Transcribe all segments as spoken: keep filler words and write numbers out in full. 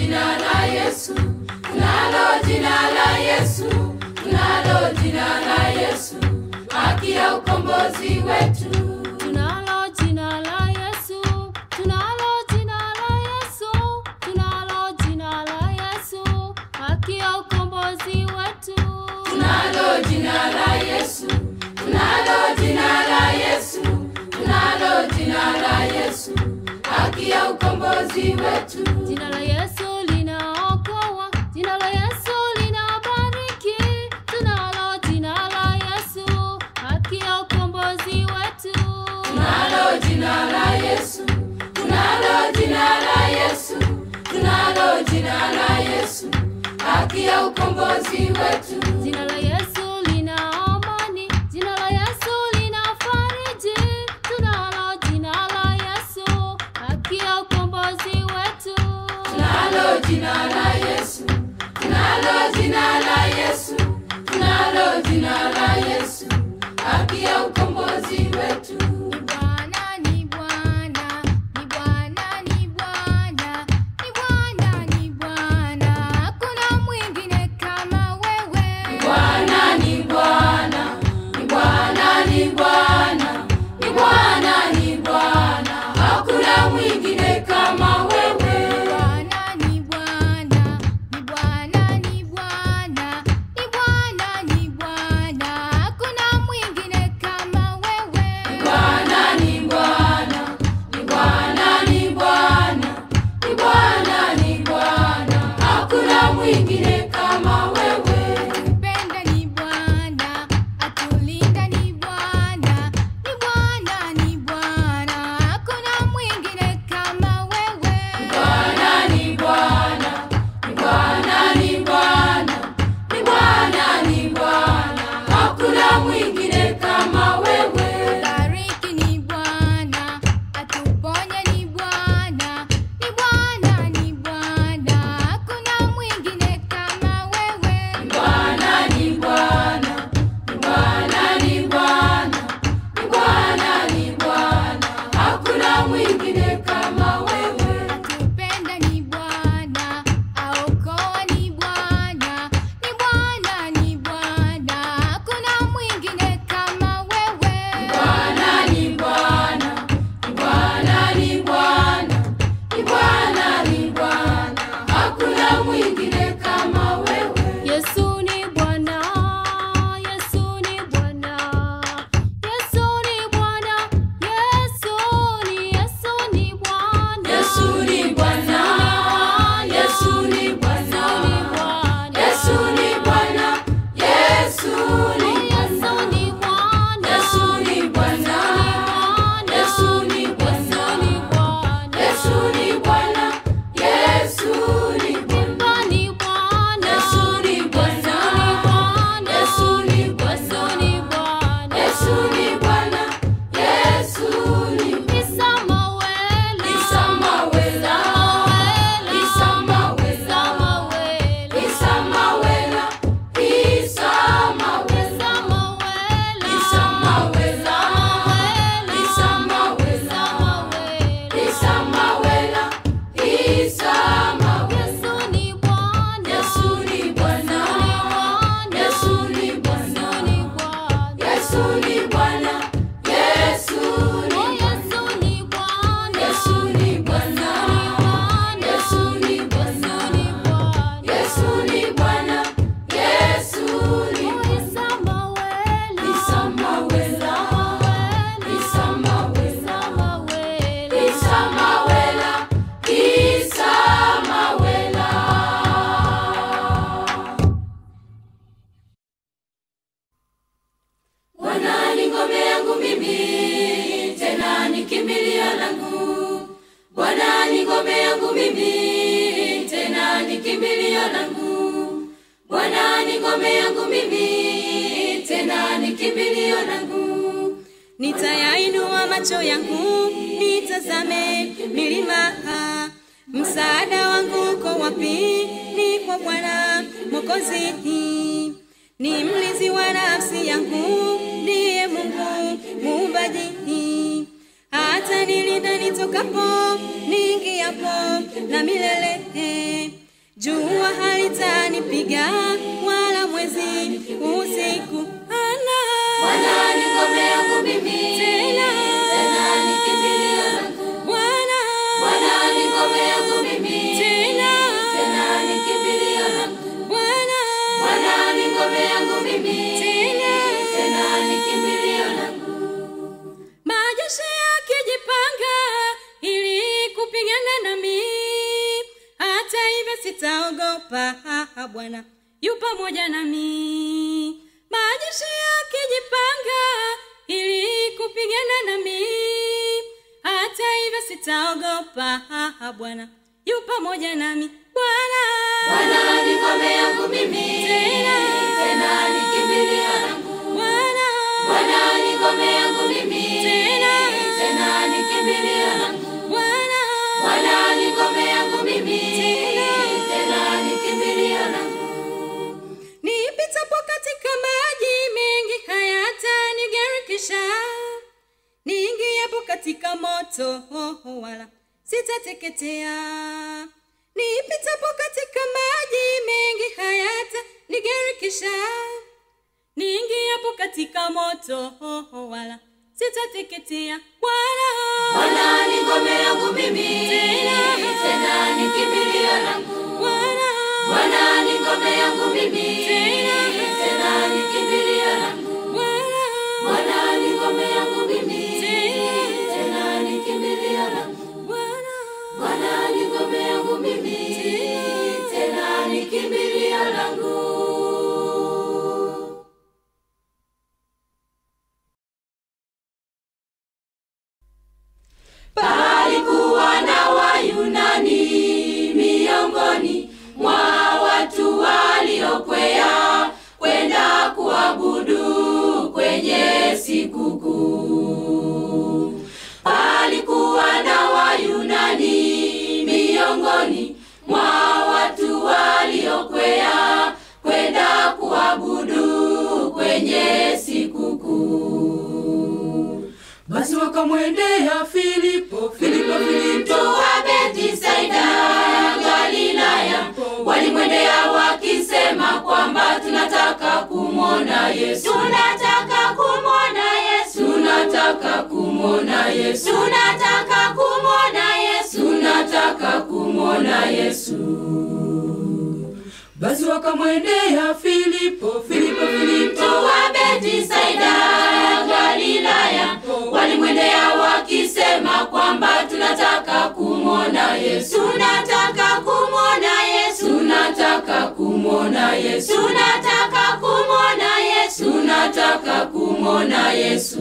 jina la Yesu, tunalo jina la Yesu, tunalo jina la Yesu, haki ya ukombozi wetu. Tunalo jina la Yesu, tunalo jina la Yesu, tunalo jina la Yesu, haki ya ukombozi wetu. Tunalo jina la Yesu, tunalo jina la Yesu, tunalo jina la Yesu, haki ya ukombozi wetu. Jina la Yesu linaokoa, jina la Yesu linabariki, tunalo jina la Yesu, haki ya ukombozi wetu. Tunalo jina la Yesu, tunalo jina la Yesu, tunalo jina la Yesu, haki ya ukombozi wetu. Jina la Yesu lina amani, jina la Yesu linafariji, tunalo jina la Yesu, haki ya ukombozi wetu. Tunalo jina la Yesu, tunalo jina la Yesu, tunalo jina la Yesu, haki ya ukombozi wetu. Ni Bwana, ni Bwana, ni Bwana, ni Bwana, ni Bwana, ni Bwana, hakuna mwingine kama wewe. Bwana ni Bwana, ni Bwana, ni Bwana, ni Bwana, ni Bwana, hakuna mwingine kama wewe. Bwana ni Bwana, ni Bwana, ni Bwana, ni Bwana, ni Bwana, hakuna mwingine kama wewe. Bwana ni Bwana, ni Bwana, ni Bwana, ni Bwana, ni Bwana, hakuna mwingine kama wewe. Atupenda ni Bwana, atulinda ni Bwana, ni Bwana, ni Bwana, hakuna mwingine kama wewe. Bwana ni Bwana, ni Bwana, ni Bwana, ni Bwana, ni Bwana, hakuna mwingine kama wewe. Bariki ni Bwana, atuponye ni Bwana, ni Bwana, ni Bwana, hakuna mwingine kama wewe. Bwana ni Bwana, ni Bwana, ni Bwana, ni Bwana, ni Bwana, hakuna mwingine kama wewe. Atupenda ni Bwana, aokoa ni Bwana, ni Bwana, ni Bwana, hakuna mwingine kama wewe. Bwana ni Bwana, ni Bwana, ni Bwana, ni Bwana, ni Bwana, hakuna mwingine kama wewe. Yesu ni Bwana, Yesu ni Bwana, Yesu ni Bwana, Yesu ni, Yesu ni Bwana. Yesu ni Bwana, Yesu ni Bwana, Yesu ni Bwana, Yesu ni Bwana, Yesu ni Bwana, Yesu ni Bwana, Yesu ni Bwana, Yesu ni Bwana, Yesu ni Bwana, Imba ni Bwana, Yesu ni Bwana, Yesu ni Bwana, Yesu ni Bwana, Yesu ni Bwana. Isamaweli, Isamawela, Isamawela, Isamaweli, Isamawela, Isamawela, Isamaweli, Isamawela, Isamawela, Isamawela, Isamawela. Yesu ni Bwana, Yesu ni Bwana, Yesu ni Bwana, Yesu ni Bwana, Yesu ni Oh, Yesu ni Bwana, Yesu ni Bwana, Yesu ni Bwana, Yesu ni Bwana, Yesu ni Oh, Isamaweli, Isamawela, Isamawela, Isamaweli, Isamawela, Isamawela. Bwana ni ngome yangu mimi, tena ni kimbilio langu. Bwana ni ngome yangu mimi, tena ni kimbilio langu. Bwana ni ngome yangu mimi, tena ni kimbilio langu. Nitayainua macho yangu, nitazame milima. Msaada wangu uko wapi? Ni kwa Bwana Mwokozi. Ni mlinzi wa nafsi yangu, ndiye Mungu muumbaji. Hata nilinda nitokapo, niingia kiapo na milele. Jua halitanipiga wala mwezi usiku. Ana Bwana ni ngome yangu mimi, tena tena ni kimbilio langu. Bwana Bwana ni ngome yangu mimi, tena tena ni kimbilio langu. Bwana Bwana ni ngome yangu mimi, tena tena ni kimbilio langu. majeshi yakijipanga ili kupigana nami, hata hivyo sitaogopa. Bwana yu pamoja nami. Majeshi yakijipanga ili kupigana nami, hata hivyo sitaogopa. Bwana yu pamoja nami. Bwana Bwana ni ngome yangu mimi, tena tena ni kimbilio langu. Bwana Bwana ni ngome yangu mimi, tena tena ni kimbilio langu. Bwana Bwana ni ngome yangu mimi, tena ni kimbilio langu. nipitapo katika maji mengi hayatanigarikisha, niingiapo katika moto wala sitateketea. Nipitapo katika maji mengi hayatanigarikisha, niingiapo katika moto wala sitateketea. Bwana Bwana ni ngome yangu mimi, tena tena ni kimbilio langu. Bwana Bwana ni ngome yangu mimi, tena tena ni kimbilio langu. Bwana Bwana ni ngome yangu mimi, tena tena ni kimbilio langu. Bwana Bwana ni ngome yangu mimi, tena ni kimbilio langu. Palikuwa na Wayunani miongoni mwa watu waliokwea kwenda kuabudu kwenye sikukuu. Palikuwa na Wayunani miongoni mwa watu waliokwea kwenda kuabudu kwenye sikukuu. Basi wakamwendea Filipo, Filipo, Filipo wa Bethsaida Galilaya, walimwendea wakisema kwamba tunataka kumwona Yesu. Tunataka kumwona Yesu. Tunataka kumwona Yesu. Tunataka kumwona Yesu. Tunataka kumwona Yesu. Basi wakamwendea Filipo, Filipo, Filipo wa Bethsaida Galilaya, walimwendea wakisema kwamba tunataka kumwona Yesu. Tunataka kumwona Yesu. Tunataka kumwona Yesu. Tunataka kumwona Yesu. Tunataka kumwona Yesu.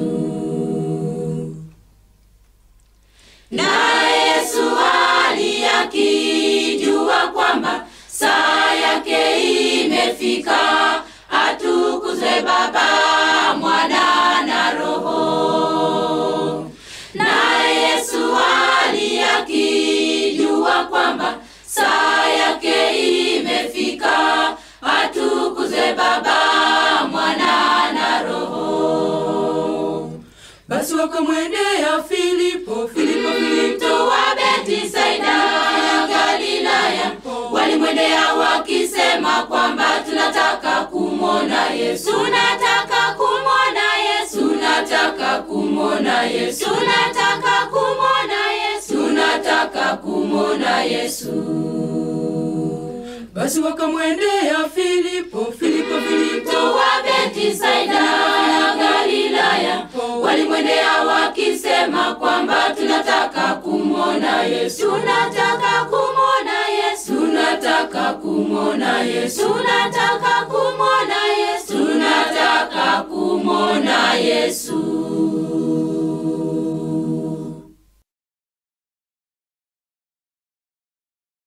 Na Yesu aliyakijua kwamba saa yake imefika, atukuzwe Baba, Mwana na Roho. Na Yesu aliyakijua kwamba saa yake imefika, atukuzwe Baba, Mwana na Roho. Basi wakamwendea Filipo, Filipo, Filipo wa Bethsaida Galilaya, walimwendea wakisema kwamba tunataka kumwona Yesu. Tunataka kumwona Yesu. Tunataka kumwona Yesu. Tunataka kumwona Yesu. Tunataka kumwona Yesu. Basi wakamwendea Filipo, Filipo, Filipo wa Bethsaida Galilaya, walimwendea wakisema kwamba tunataka kumwona Yesu. Tunataka kumwona Yesu. Tunataka kumwona Yesu. Tunataka kumwona Yesu. Tunataka kumwona Yesu.